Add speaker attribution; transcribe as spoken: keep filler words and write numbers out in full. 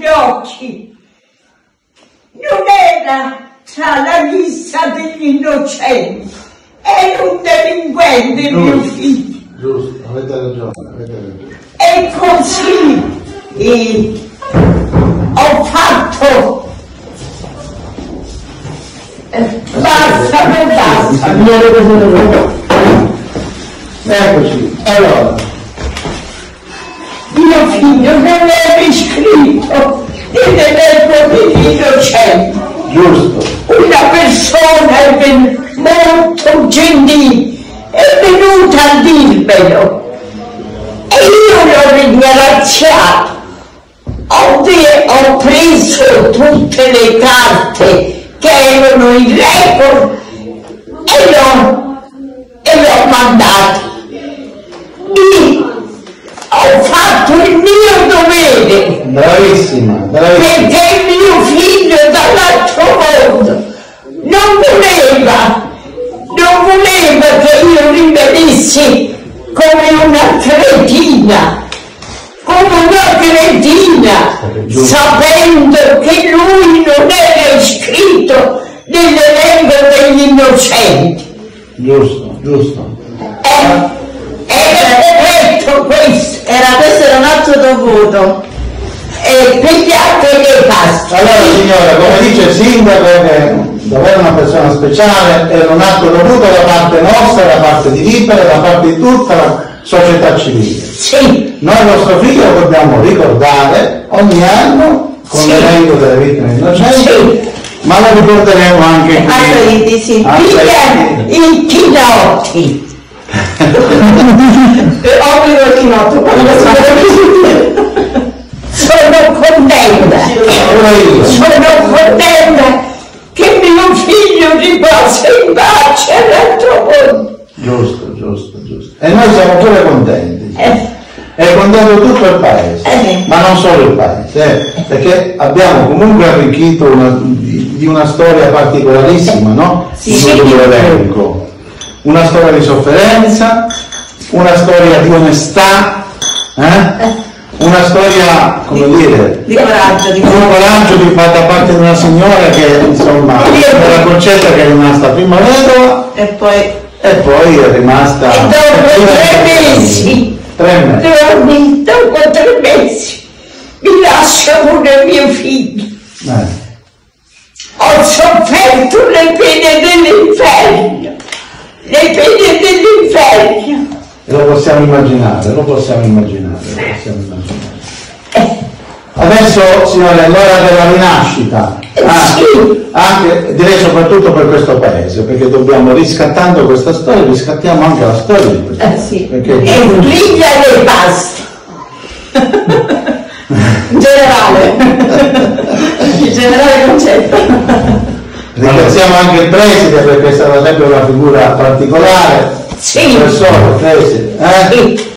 Speaker 1: gli occhi. Non era tra la lista degli innocenti, era un delinquente mio figlio.
Speaker 2: Giusto, avete ragione, avete ragione.
Speaker 1: E così eh, ho fatto, eh, basta, non basta.
Speaker 2: Eccoci, allora.
Speaker 1: Mio figlio non era iscritto nell'elenco degli innocenti.
Speaker 2: Giusto.
Speaker 1: Una persona ben, molto gentile è venuta a dirmelo e io l'ho ringraziato. Ho, de- ho preso tutte le carte che erano in record e l'ho, e l'ho mandato. Io ho fatto il mio dovere.
Speaker 2: Bravissima, bravissima.
Speaker 1: Perché mio figlio dall'altro mondo non voleva, non voleva che io rimanessi come una cretina, come una cretina, sapendo che lui non era iscritto nell'elenco degli innocenti.
Speaker 2: Giusto, giusto.
Speaker 1: Eh, era corretto questo.
Speaker 3: Era questo era un atto dovuto.
Speaker 1: E pigliate le paste.
Speaker 2: Allora signora, come dice il sindaco, che dov'era una persona speciale, era un atto dovuto da parte nostra, da parte di Libera, da parte di tutta la società civile.
Speaker 1: Sì.
Speaker 2: Noi il nostro figlio lo dobbiamo ricordare ogni anno con
Speaker 1: Sì.
Speaker 2: l'elenco delle vittime innocenti,
Speaker 1: Sì.
Speaker 2: ma lo ricorderemo anche qui.
Speaker 3: Anche sì.
Speaker 1: Piglia i chinotti.
Speaker 3: Obbligo il chinotto quando
Speaker 1: Sono contenta. Sono contenta che mio figlio ripassa in pace all'altro mondo.
Speaker 2: Giusto, giusto, giusto. E noi siamo pure contenti.
Speaker 1: Eh.
Speaker 2: È contento tutto il paese,
Speaker 1: Eh.
Speaker 2: ma non solo il paese, eh, perché abbiamo comunque arricchito una, di, di una storia particolarissima, no?
Speaker 3: Sì.
Speaker 2: Di tutto l'elenco. Una storia di sofferenza, una storia di onestà, eh? Una storia, come dire,
Speaker 3: di coraggio, di
Speaker 2: un coraggio di da parte di una signora che insomma era concetta che è rimasta prima vedova
Speaker 3: e poi
Speaker 2: e poi è rimasta
Speaker 1: E dopo tre mesi,
Speaker 2: tre mesi.
Speaker 1: dormi, dopo tre mesi, mi lascia pure mio figlio.
Speaker 2: Eh.
Speaker 1: Ho sofferto le pene dell'inferno, le pene dell'inferno.
Speaker 2: Lo possiamo immaginare, lo possiamo immaginare, lo possiamo immaginare. Adesso, signore, è l'ora della rinascita, ah,
Speaker 1: Sì.
Speaker 2: anche, direi soprattutto per questo paese, perché dobbiamo, riscattando questa storia, riscattiamo anche la storia di questo paese.
Speaker 3: Eh, sì.
Speaker 2: Perché
Speaker 1: E piglia le paste.
Speaker 3: in generale in generale concetto.
Speaker 2: ringraziamo anche il preside perché è stata sempre una figura particolare.
Speaker 1: Sì.
Speaker 2: Il professore, il preside, eh?
Speaker 1: Sì.